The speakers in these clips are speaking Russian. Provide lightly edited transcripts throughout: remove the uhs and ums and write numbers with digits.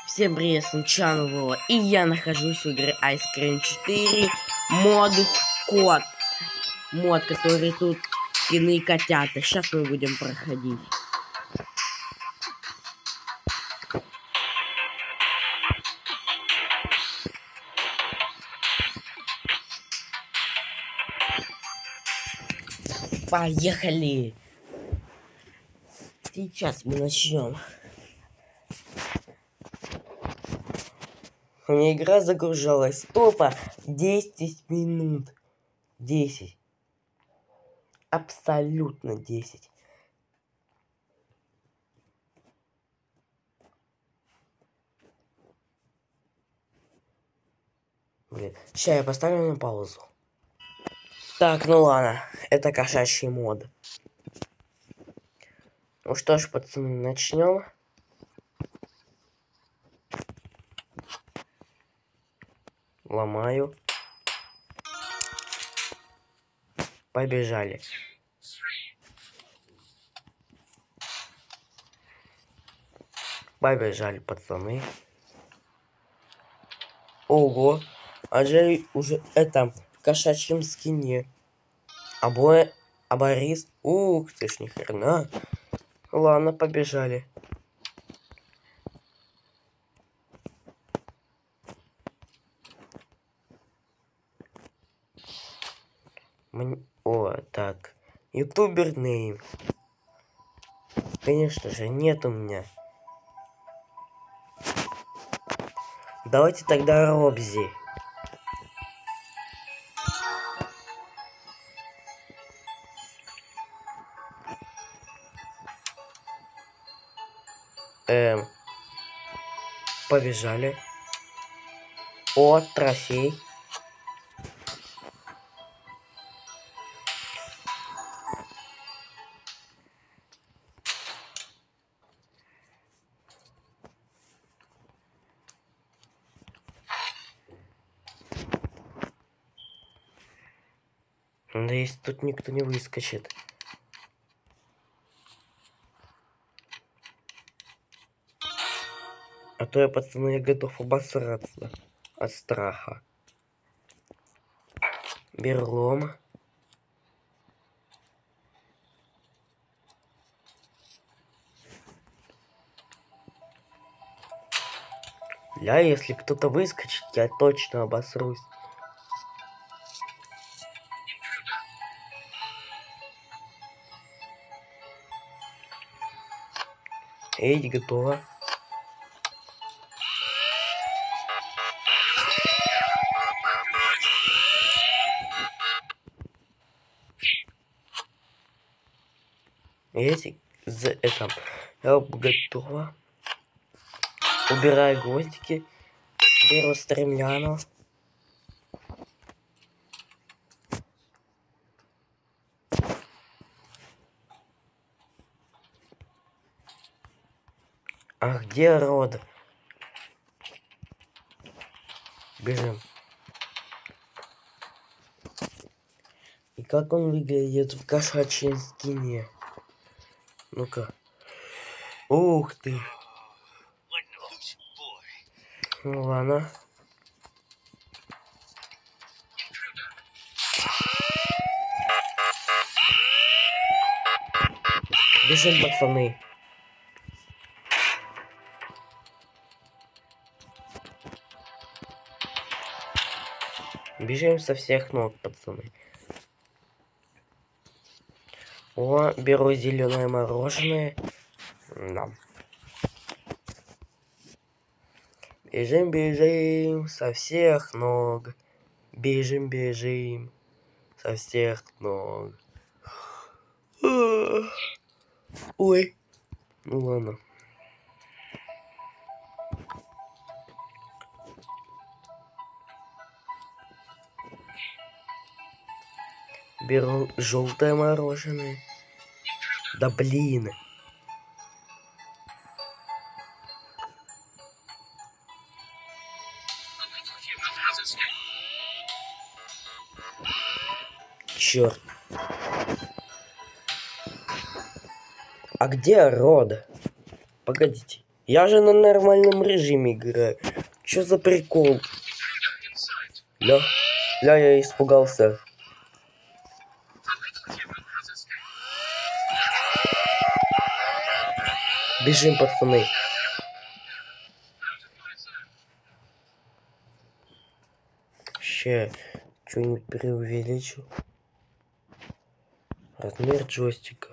Всем привет, Санчан Вова, и я нахожусь в игре Ice Cream 4 мод кот. Мод, который тут скины котята. Сейчас мы будем проходить. Поехали! Сейчас мы начнем. У меня игра загружалась тупо 10 минут. 10. Абсолютно 10. Блин, сейчас я поставлю на паузу. Так, ну ладно, это кошачий мод. Ну что ж, пацаны, начнем. Ломаю. Побежали. Побежали, пацаны. Ого, а же уже это в кошачьем скине. А Борис, ух ты ж, ни хрена. Ладно, побежали. О, так. Ютубер нейм. Конечно же, нет у меня. Давайте тогда Робзи. Побежали. О, трофей. Надеюсь, тут никто не выскочит. А то я, пацаны, я готов обосраться от страха. Берлом. Ля, если кто-то выскочит, я точно обосрусь. Эй, готово. Эти за это готово. Убираю гвоздики. Беру стремляну. А где Род? Бежим. И как он выглядит в кошачьем скине? Ну-ка. Ух ты. Ну ладно. Бежим, пацаны. Бежим со всех ног, пацаны. О, беру зеленое мороженое. Да. Бежим, бежим со всех ног. Бежим, бежим со всех ног. Ой. Ну ладно. Беру желтое мороженое. Да блин. Черт. А где Род? Погодите. Я же на нормальном режиме играю. Чё за прикол? Ля, я испугался. Бежим, пацаны. Ща, что-нибудь преувеличу. Размер джойстика.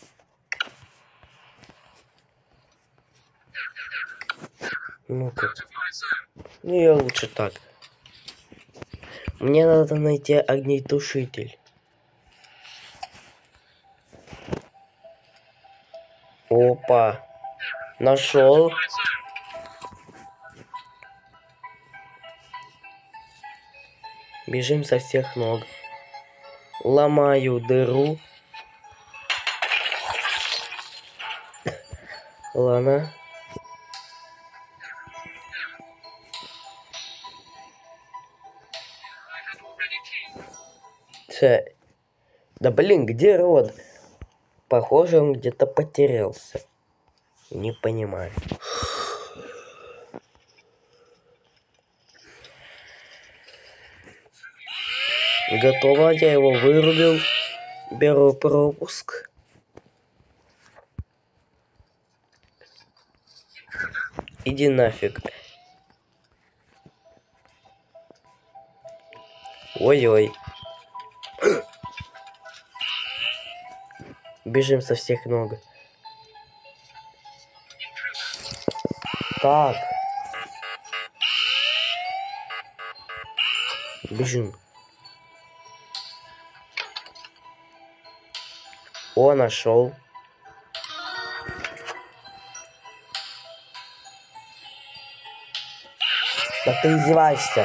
Ну-ка. Ну, я лучше так. Мне надо найти огнетушитель. Опа. Нашел. Бежим со всех ног. Ломаю дыру. Ладно. Да блин, где Род? Похоже, он где-то потерялся. Не понимаю. Готово, я его вырубил. Беру пропуск. Иди нафиг. Ой-ой. Бежим со всех ног. Так. Бежим. О, нашел. Да ты издеваешься.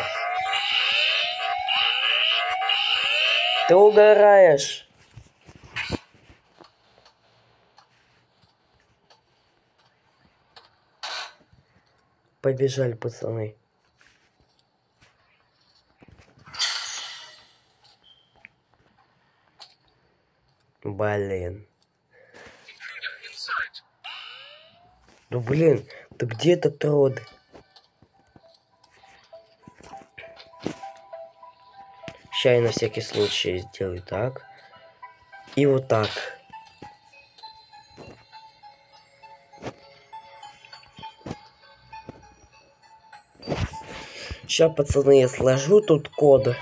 Ты угораешь. Побежали, пацаны. Блин. Ну блин, да где этот Род? Сейчас я на всякий случай сделаю так. И вот так. Сейчас, пацаны, я сложу тут код.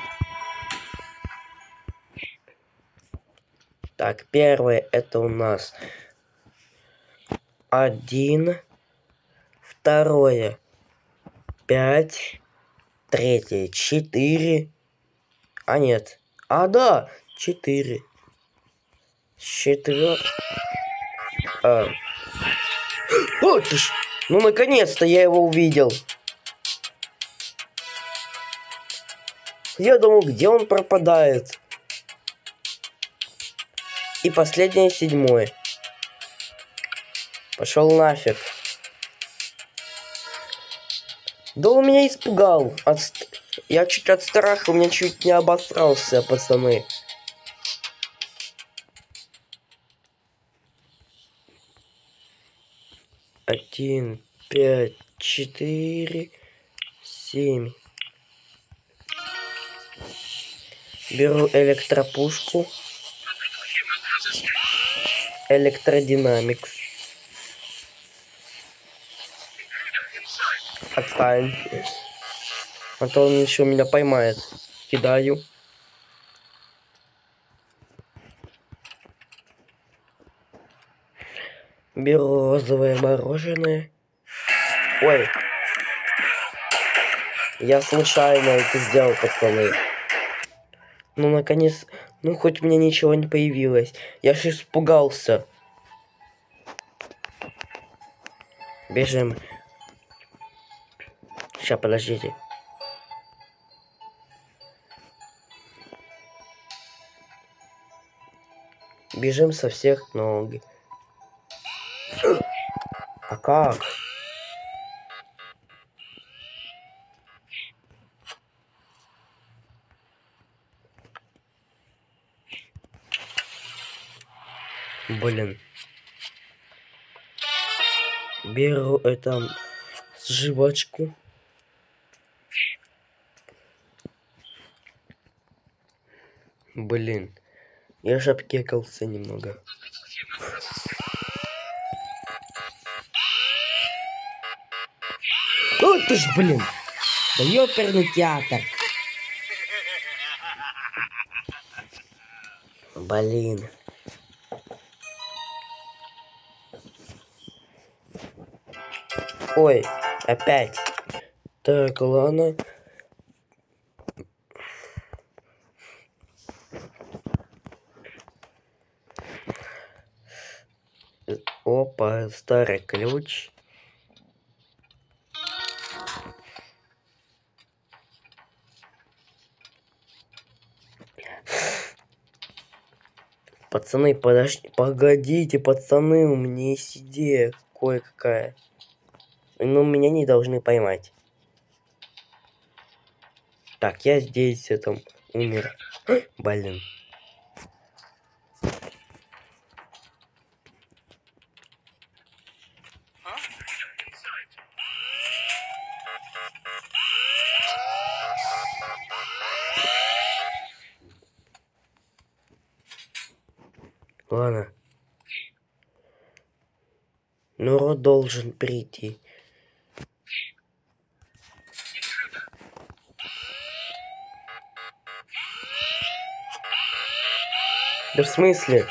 Так, первое это у нас 1, второе 5, третье 4. А нет. А, да, 4. Четвертое. Вот ты ж. Ну, наконец-то я его увидел. Я думал, где он пропадает. И последнее 7. Пошел нафиг. Да он меня испугал. Я чуть от страха, у меня чуть не обосрался, пацаны. Один, 5, 4, 7. Беру электропушку. Электродинамикс. Отстань. А то он еще меня поймает. Кидаю. Беру розовое мороженое. Ой. Я случайно это сделал, пацаны. Ну, наконец... Ну, хоть у меня ничего не появилось. Я же испугался. Бежим. Сейчас, подождите. Бежим со всех ног. А как? Блин. Беру это жвачку. Блин, я же обкекался немного. О, ты ж, блин! Да ёперный театр! Блин. Ой, опять. Так, ладно. Опа, старый ключ. Пацаны, погодите, пацаны, у меня есть идея кое-какая. Но меня не должны поймать. Так, я здесь умер. Блин. Ладно. Но Рот должен прийти. Да в смысле?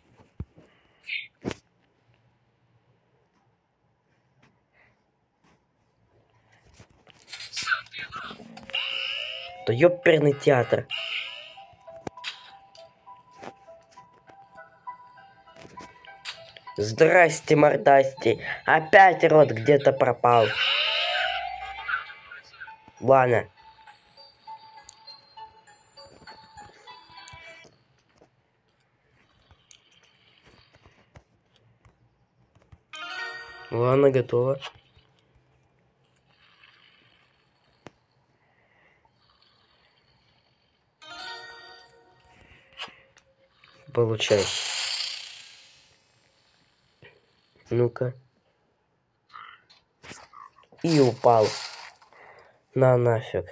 Да ёперный театр. Здрасте, мордасти. Опять Рот где-то пропал. Ладно. Ладно, готово. Получай. Ну-ка. И упал. На нафиг.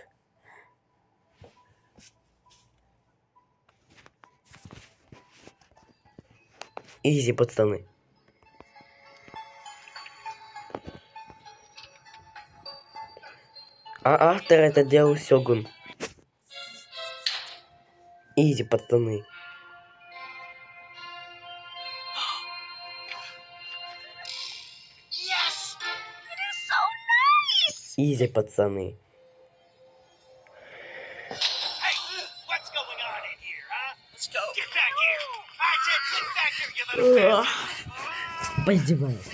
Изи, пацаны. А автор это делал Сёгун. Изи, пацаны. Изи, пацаны. Поиздеваюсь.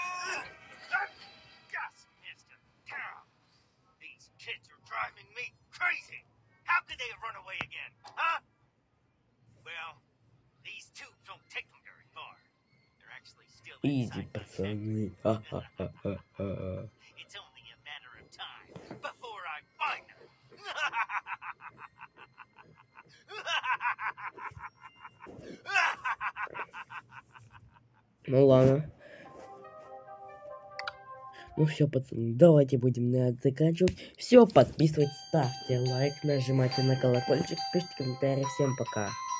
Изи, пацаны. Ха-ха-ха-ха-ха. Ну ладно. Ну все, пацаны, давайте будем на это заканчивать. Все, подписывайтесь, ставьте лайк, нажимайте на колокольчик, пишите комментарии. Всем пока.